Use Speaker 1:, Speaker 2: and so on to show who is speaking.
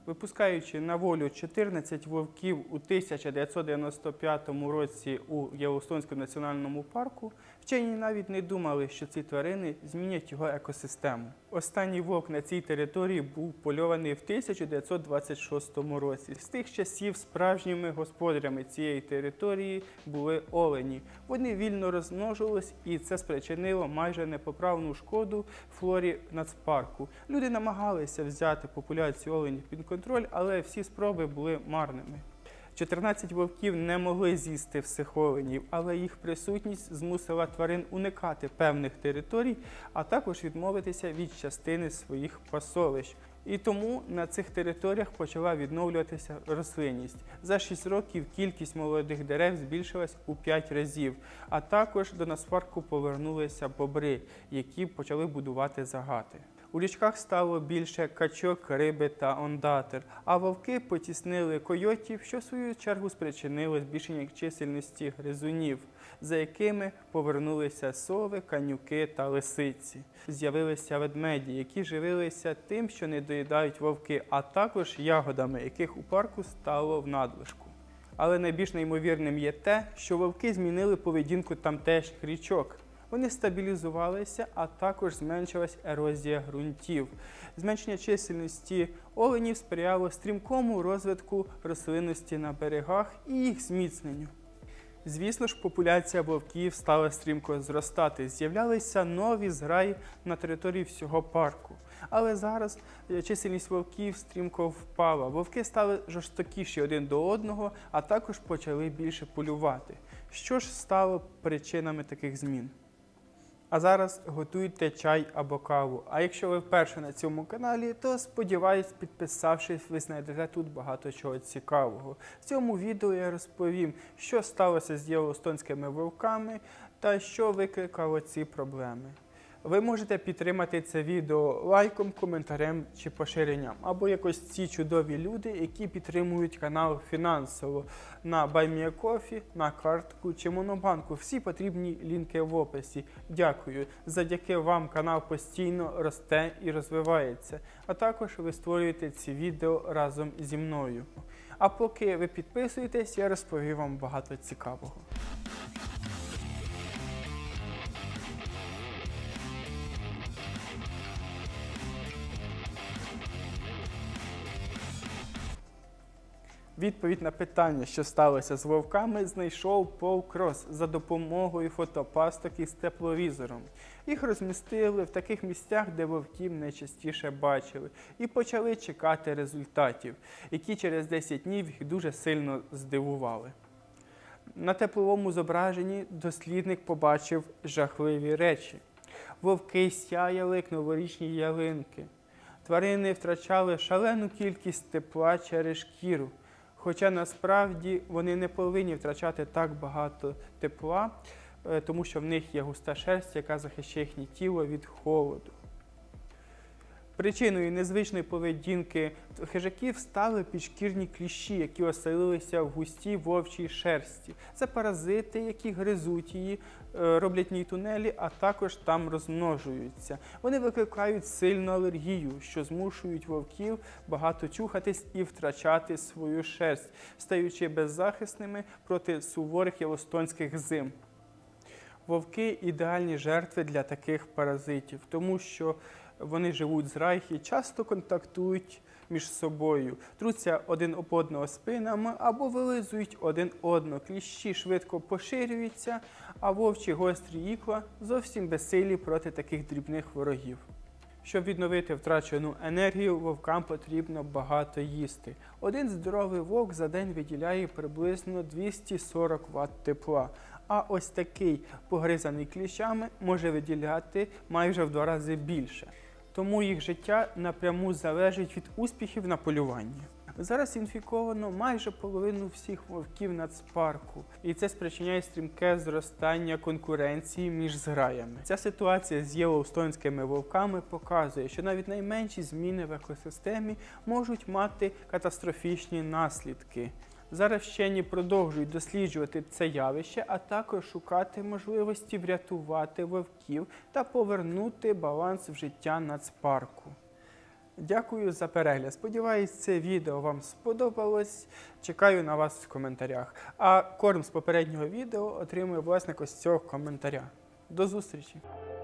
Speaker 1: Випускаючи на волю 14 вовків у 1995 році у Єллоустонському національному парку, вчені навіть не думали, що ці тварини змінять його екосистему. Останній вовк на цій території був польований в 1926 році. З тих часів справжніми господарями цієї території були олені. Вони вільно розмножувались, і це спричинило майже непоправну шкоду флорі нацпарку. Люди намагалися взяти популяцію оленів під контроль, але всі спроби були марними. 14 вовків не могли з'їсти всіх оленів, але їх присутність змусила тварин уникати певних територій, а також відмовитися від частини своїх пасовищ. І тому на цих територіях почала відновлюватися рослинність. За 6 років кількість молодих дерев збільшилась у 5 разів, а також до нацпарку повернулися бобри, які почали будувати загати. У річках стало більше качок, риби та ондатр, а вовки потіснили койотів, що в свою чергу спричинило збільшення чисельності гризунів, за якими повернулися сови, канюки та лисиці. З'явилися ведмеді, які живилися тим, що не доїдають вовки, а також ягодами, яких у парку стало в надлишку. Але найбільш неймовірним є те, що вовки змінили поведінку тамтешніх річок. Вони стабілізувалися, а також зменшилась ерозія ґрунтів. Зменшення чисельності оленів сприяло стрімкому розвитку рослинності на берегах і їх зміцненню. Звісно ж, популяція вовків стала стрімко зростати, з'являлися нові зграї на території всього парку. Але зараз чисельність вовків стрімко впала. Вовки стали жорстокіші один до одного, а також почали більше полювати. Що ж стало причинами таких змін? А зараз готуйте чай або каву. А якщо ви вперше на цьому каналі, то сподіваюсь, підписавшись, ви знайдете тут багато чого цікавого. В цьому відео я розповім, що сталося з єллоустонськими вовками та що викликало ці проблеми. Ви можете підтримати це відео лайком, коментарем чи поширенням, або якось ці чудові люди, які підтримують канал фінансово на BuyMeACoffee, на картку чи монобанку. Всі потрібні лінки в описі. Дякую. Завдяки вам канал постійно росте і розвивається. А також ви створюєте ці відео разом зі мною. А поки ви підписуєтесь, я розповім вам багато цікавого. Відповідь на питання, що сталося з вовками, знайшов Пол Крос за допомогою фотопасток із тепловізором. Їх розмістили в таких місцях, де вовків найчастіше бачили, і почали чекати результатів, які через 10 днів їх дуже сильно здивували. На тепловому зображенні дослідник побачив жахливі речі. Вовки сяяли, як новорічні ялинки. Тварини втрачали шалену кількість тепла через шкіру. Хоча насправді вони не повинні втрачати так багато тепла, тому що в них є густа шерсть, яка захищає їхнє тіло від холоду. Причиною незвичної поведінки хижаків стали підшкірні кліщі, які оселилися в густій вовчій шерсті. Це паразити, які гризуть її, роблять в ній тунелі, а також там розмножуються. Вони викликають сильну алергію, що змушують вовків багато чухатись і втрачати свою шерсть, стаючи беззахисними проти суворих єллоустонських зим. Вовки – ідеальні жертви для таких паразитів, тому що вони живуть зграями і часто контактують між собою, труться один об одного спинами або вилизують один одного. Кліщі швидко поширюються, а вовчі гострі ікла зовсім безсилі проти таких дрібних ворогів. Щоб відновити втрачену енергію, вовкам потрібно багато їсти. Один здоровий вовк за день виділяє приблизно 240 Вт тепла, а ось такий, погризаний кліщами, може виділяти майже в 2 рази більше. Тому їх життя напряму залежить від успіхів на полюванні. Зараз інфіковано майже половину всіх вовків нацпарку, і це спричиняє стрімке зростання конкуренції між зграями. Ця ситуація з єллоустонськими вовками показує, що навіть найменші зміни в екосистемі можуть мати катастрофічні наслідки. Зараз вчені продовжують досліджувати це явище, а також шукати можливості врятувати вовків та повернути баланс в життя нацпарку. Дякую за перегляд. Сподіваюсь, це відео вам сподобалось. Чекаю на вас в коментарях. А корм з попереднього відео отримує власник ось цього коментаря. До зустрічі!